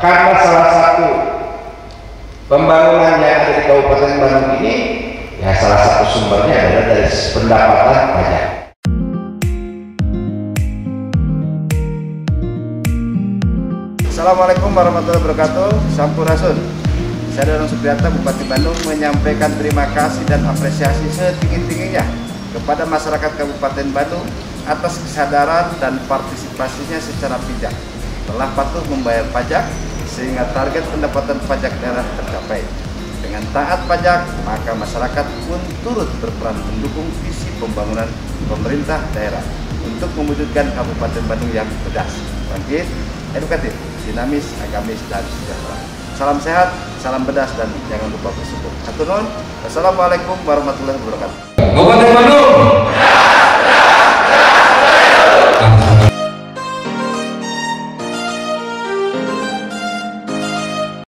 karena salah satu pembangunan yang ada di Kabupaten Bandung ini, ya salah satu sumbernya adalah dari pendapatan pajak. Assalamualaikum warahmatullahi wabarakatuh. Sampurasun. Saya Danang Supriyatna, Bupati Bandung, menyampaikan terima kasih dan apresiasi setinggi-tingginya kepada masyarakat Kabupaten Bandung atas kesadaran dan partisipasinya secara bijak, telah patuh membayar pajak sehingga target pendapatan pajak daerah tercapai. Dengan taat pajak, maka masyarakat pun turut berperan mendukung visi pembangunan pemerintah daerah untuk mewujudkan Kabupaten Bandung yang cerdas, bangkit, edukatif, dinamis, agamis, dan sejahtera. Salam sehat, salam bedas, dan jangan lupa bersyukur. Hatur nuhun. Wassalamualaikum warahmatullahi wabarakatuh. Kabupaten Bandung.